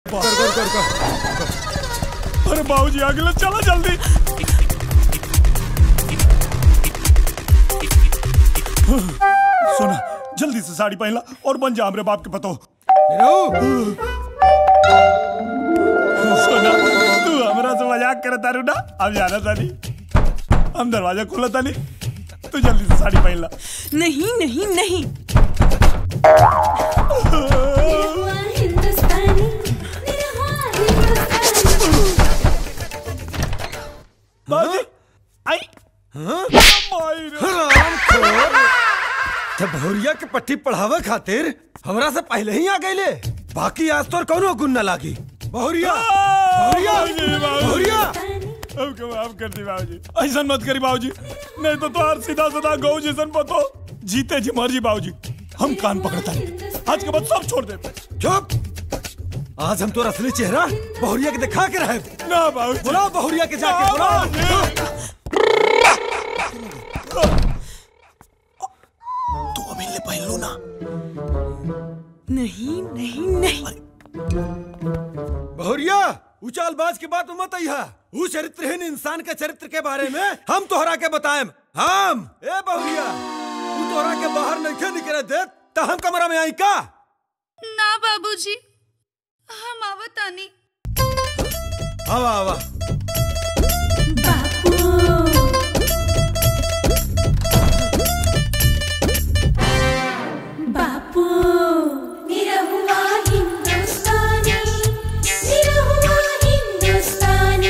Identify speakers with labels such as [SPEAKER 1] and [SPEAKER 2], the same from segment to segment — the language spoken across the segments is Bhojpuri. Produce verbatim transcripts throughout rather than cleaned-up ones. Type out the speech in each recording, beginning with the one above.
[SPEAKER 1] कर कर कर कर। अरे बाबूजी आगे ले चला जल्दी। सुना जल्दी से साड़ी पहन ला और बन जा हमरे बाप के पतो। सुना तू हमरा से मजाक करता रू ना, अब जाना था नहीं, हम दरवाजा खोला था नहीं, तू जल्दी से साड़ी पहन ला।
[SPEAKER 2] नहीं नहीं नहीं
[SPEAKER 1] बाबूजी आई
[SPEAKER 3] भौरिया के पट्टी पढ़ावे खातिर हमरा से पहले ही आ गए। बाकी आज तो कौनो गुण न लागी। बहुरिया बहुरिया
[SPEAKER 1] हमके माफ कर दी बाबूजी, ऐसा मत करी बाबूजी, नहीं तो तोहार सीधा सीधा गौ जैसन पतो। जीते जी मर्जी बाबूजी, हम कान पकड़ता नहीं, आज के बाद सब छोड़ दे।
[SPEAKER 3] चुप, आज हम तोरा असली चेहरा बहुरिया के दिखा के रहे
[SPEAKER 1] ना बाबूजी।
[SPEAKER 3] बुलाओ बहुरिया के जाके बुलाओ।
[SPEAKER 1] तू अभी ले पहन लो ना।
[SPEAKER 2] नहीं नहीं नहीं
[SPEAKER 3] बहुरिया उचालबाज की बात मत आई है। वो चरित्रहीन इंसान के चरित्र के बारे में हम तोहरा के बताएम। हम ए बहुरिया तू तोहरा के बाहर नहीं निकले दे तो हम कमरा में आई का?
[SPEAKER 4] ना बाबूजी हम आवतानी।
[SPEAKER 3] आवा आवा
[SPEAKER 5] बापू निरहुआ हिंदुस्तानी, निरहुआ हिंदुस्तानी।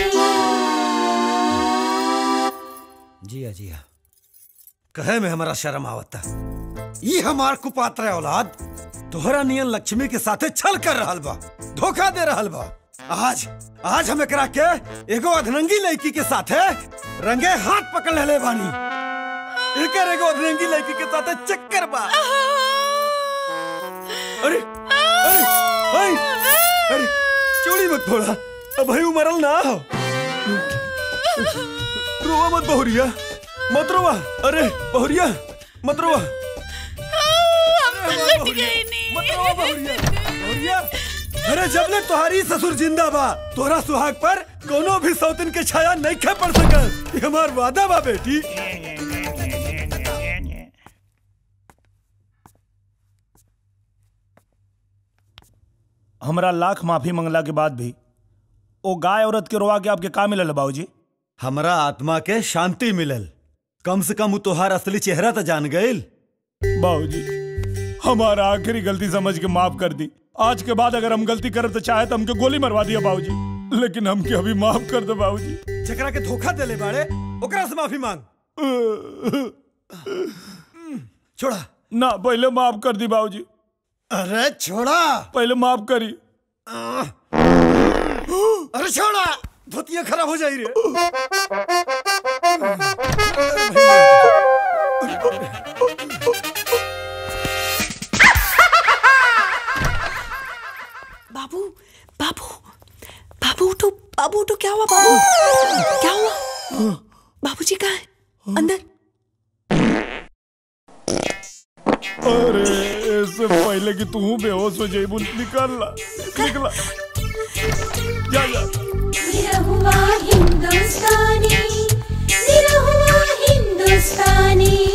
[SPEAKER 3] जिया जिया कहे में हमारा शर्म आवता। ये हमार कुपात्र औलाद तोहरा नियन लक्ष्मी के साथे छल कर रहल बा, धोखा दे रहल बा। आज आज हम एकरा के एगो अधरंगी लड़की के साथे रंगे हाथ पकड़ ले बानी। एकर एगो अधरंगी लड़की के साथे चक्कर बा। अरे अरे अरे अरे चोरी मत फोड़ा, अब भाई मरल ना हो। रोवा मत बहुरिया, मत रोवा। अरे बहुरिया मत रोवा, मत रोवा बहुरिया बहुरिया। अरे जब ले तुम्हारी ससुर जिंदा बा, तोरा सुहाग पर कोनो भी सौतन के छाया नहीं खे पड़ सकल। ये हमार वादा बा बेटी।
[SPEAKER 1] हमरा लाख माफी मंगला के बाद भी ओ गाय औरत के रोवा के आपके का मिलल बाबूजी?
[SPEAKER 3] हमरा आत्मा के शांति मिलल। कम से कम तोहार असली चेहरा तो जान गइल।
[SPEAKER 1] बाबूजी हमारा आखिरी गलती समझ के माफ कर दी। आज के बाद अगर हम गलती करे तो चाहे तो हमके गोली मरवा दिया बाबूजी, लेकिन हमके अभी माफ कर दो बाबूजी।
[SPEAKER 3] जकरा के धोखा देले बाड़े ओकरा से माफी मांग। छोड़ा
[SPEAKER 1] ना, पहले माफ कर दी बाबूजी।
[SPEAKER 3] अरे छोड़ा,
[SPEAKER 1] पहले माफ करी।
[SPEAKER 3] अरे छोड़ा, धोतिया खराब हो जाई रे।
[SPEAKER 2] बाबू बाबू बाबू उठो, बाबू उठो। क्या हुआ बाबू, क्या हुआ? बाबूजी कहाँ है? अंदर।
[SPEAKER 1] अरे इससे पहले कि तू बेहोश हो जाए, निकल ला निकला जा जा।
[SPEAKER 5] निरहुआ हिंदुस्तानी, निरहुआ हिंदुस्तानी।